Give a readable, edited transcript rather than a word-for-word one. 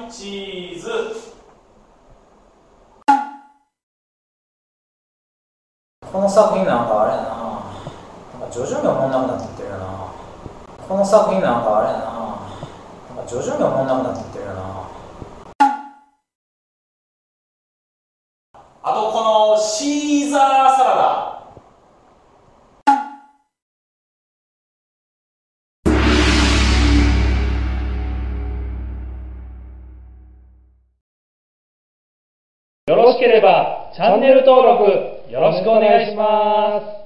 チーズ。 この作品なんかあれやな、なんか徐々におもんなくなってってるよな。この作品なんかあれやな、なんか徐々におもんなくなってってるよな。 あとこのシーザーサラダ。 よろしければチャンネル登録よろしくお願いします。